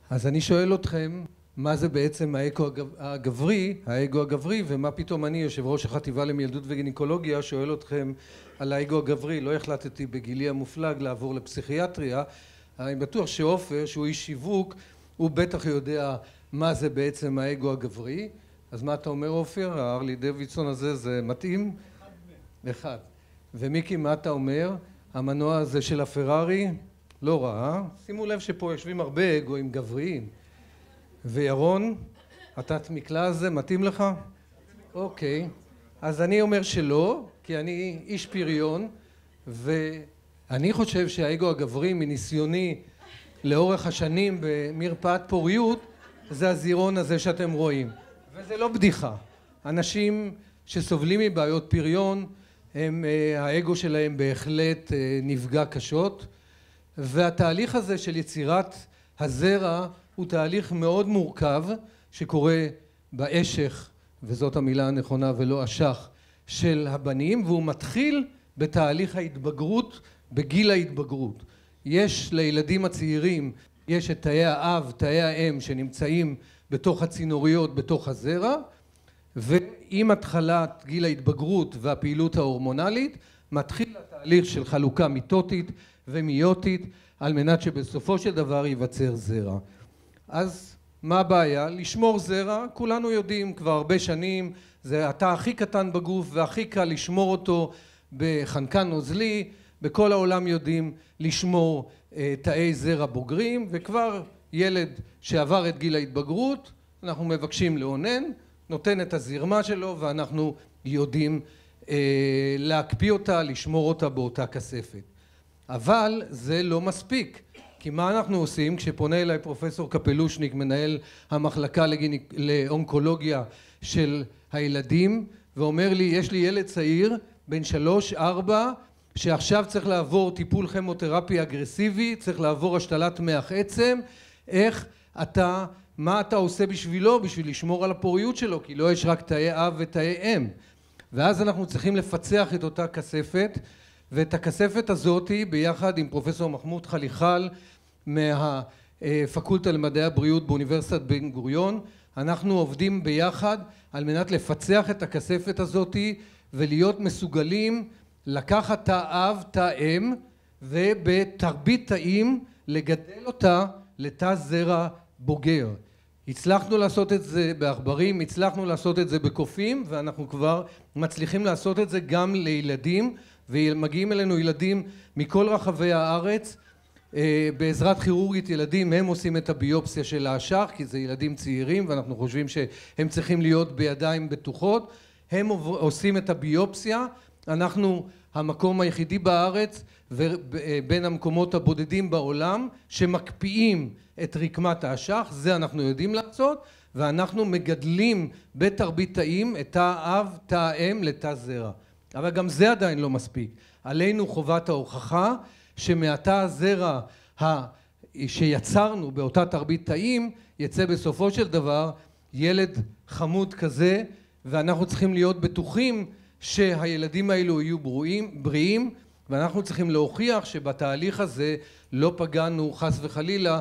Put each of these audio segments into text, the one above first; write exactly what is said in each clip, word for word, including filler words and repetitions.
אז אני שואל אתכם, מה זה בעצם האגו הגברי, האגו הגברי, ומה פתאום אני, יושב ראש החטיבה למיילדות וגינקולוגיה, שואל אתכם על האגו הגברי. לא החלטתי בגילי המופלג לעבור לפסיכיאטריה. אני בטוח שעופר, שהוא איש שיווק, הוא בטח יודע מה זה בעצם האגו הגברי. אז מה אתה אומר, עופר? ההרלי דוידסון הזה, זה מתאים? אחד. אחד. ומיקי, מה אתה אומר? המנוע הזה של הפרארי? לא רע. שימו לב שפה יושבים הרבה אגואים גבריים. וירון, התת מקלע הזה מתאים לך? אוקיי. אז אני אומר שלא, כי אני איש פריון, ואני חושב שהאגו הגברי מניסיוני לאורך השנים במרפאת פוריות, זה הזירון הזה שאתם רואים. וזה לא בדיחה. אנשים שסובלים מבעיות פריון, הם, האגו שלהם בהחלט נפגע קשות, והתהליך הזה של יצירת הזרע הוא תהליך מאוד מורכב שקורה באשך, וזאת המילה הנכונה ולא אשך, של הבנים, והוא מתחיל בתהליך ההתבגרות, בגיל ההתבגרות. יש לילדים הצעירים, יש את תאי האב, תאי האם שנמצאים בתוך הצינוריות, בתוך הזרע, ועם התחלת גיל ההתבגרות והפעילות ההורמונלית, מתחיל התהליך של חלוקה מיטוטית ומיוטית, על מנת שבסופו של דבר ייווצר זרע. אז מה הבעיה? לשמור זרע, כולנו יודעים כבר הרבה שנים, זה התא הכי קטן בגוף והכי קל לשמור אותו בחנקן נוזלי, בכל העולם יודעים לשמור אה, תאי זרע בוגרים, וכבר ילד שעבר את גיל ההתבגרות, אנחנו מבקשים לאונן, נותן את הזרמה שלו ואנחנו יודעים אה, להקפיא אותה, לשמור אותה באותה כספת. אבל זה לא מספיק. כי מה אנחנו עושים כשפונה אליי פרופסור קפלושניק, מנהל המחלקה לגיניק... לאונקולוגיה של הילדים, ואומר לי, יש לי ילד צעיר, בן שלוש, ארבע, שעכשיו צריך לעבור טיפול כימותרפי אגרסיבי, צריך לעבור השתלת מח עצם, איך אתה, מה אתה עושה בשבילו, בשביל לשמור על הפוריות שלו, כי לא יש רק תאי אב ותאי אם. ואז אנחנו צריכים לפצח את אותה כספת, ואת הכספת הזאת ביחד עם פרופסור מחמוד חליחל מהפקולטה למדעי הבריאות באוניברסיטת בן גוריון, אנחנו עובדים ביחד על מנת לפצח את הכספת הזאת ולהיות מסוגלים לקחת תא אב, תא אם, ובתרבית תאים לגדל אותה לתא זרע בוגר. הצלחנו לעשות את זה בעכברים, הצלחנו לעשות את זה בקופים, ואנחנו כבר מצליחים לעשות את זה גם לילדים, ומגיעים אלינו ילדים מכל רחבי הארץ, בעזרת כירורגית ילדים, הם עושים את הביופסיה של האשך, כי זה ילדים צעירים ואנחנו חושבים שהם צריכים להיות בידיים בטוחות, הם עושים את הביופסיה, אנחנו המקום היחידי בארץ ובין המקומות הבודדים בעולם שמקפיאים את רקמת האשך, זה אנחנו יודעים לעשות, ואנחנו מגדלים בתרבית תאים את תא אב, תא אם לתא זרע. אבל גם זה עדיין לא מספיק. עלינו חובת ההוכחה שמהתא הזרע שיצרנו באותה תרבית תאים יצא בסופו של דבר ילד חמוד כזה, ואנחנו צריכים להיות בטוחים שהילדים האלו יהיו בריאים, בריאים, ואנחנו צריכים להוכיח שבתהליך הזה לא פגענו חס וחלילה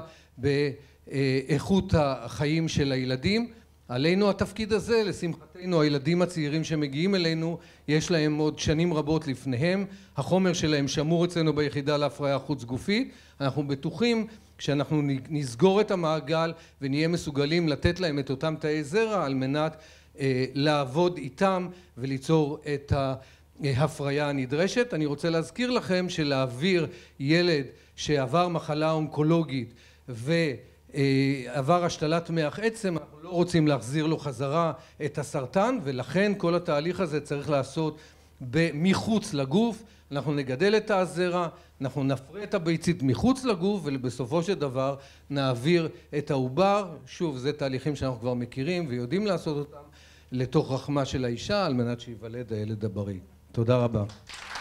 באיכות החיים של הילדים. עלינו התפקיד הזה, לשמחתנו הילדים הצעירים שמגיעים אלינו יש להם עוד שנים רבות לפניהם, החומר שלהם שמור אצלנו ביחידה להפריה חוץ גופית, אנחנו בטוחים כשאנחנו נסגור את המעגל ונהיה מסוגלים לתת להם את אותם תאי זרע על מנת אה, לעבוד איתם וליצור את ההפריה הנדרשת. אני רוצה להזכיר לכם שלהעביר ילד שעבר מחלה אונקולוגית ו עבר השתלת מח עצם, אנחנו לא רוצים להחזיר לו חזרה את הסרטן, ולכן כל התהליך הזה צריך לעשות מחוץ לגוף. אנחנו נגדל את הזרע, אנחנו נפרה את הביצית מחוץ לגוף, ובסופו של דבר נעביר את העובר, שוב זה תהליכים שאנחנו כבר מכירים ויודעים לעשות אותם, לתוך רחמה של האישה על מנת שיוולד הילד הבריא. תודה רבה.